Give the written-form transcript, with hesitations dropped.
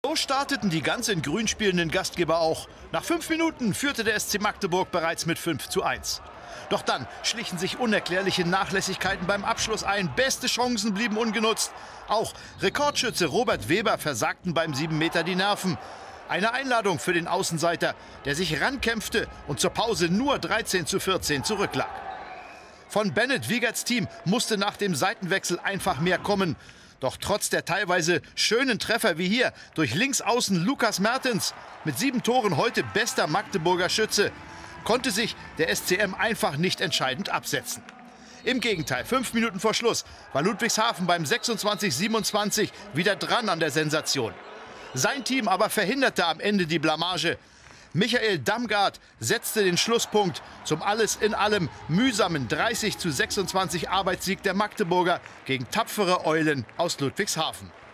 So starteten die ganz in Grün spielenden Gastgeber auch. Nach 5 Minuten führte der SC Magdeburg bereits mit 5:1. Doch dann schlichen sich unerklärliche Nachlässigkeiten beim Abschluss ein. Beste Chancen blieben ungenutzt. Auch Rekordschütze Robert Weber versagten beim 7 Meter die Nerven. Eine Einladung für den Außenseiter, der sich rankämpfte und zur Pause nur 13:14 zurücklag. Von Bennett Wiegerts Team musste nach dem Seitenwechsel einfach mehr kommen. Doch trotz der teilweise schönen Treffer wie hier durch Linksaußen Lukas Mertens, mit 7 Toren heute bester Magdeburger Schütze, konnte sich der SCM einfach nicht entscheidend absetzen. Im Gegenteil, 5 Minuten vor Schluss war Ludwigshafen beim 26:27 wieder dran an der Sensation. Sein Team aber verhinderte am Ende die Blamage. Michael Damgard setzte den Schlusspunkt zum alles in allem mühsamen 30:26 Arbeitssieg der Magdeburger gegen tapfere Eulen aus Ludwigshafen.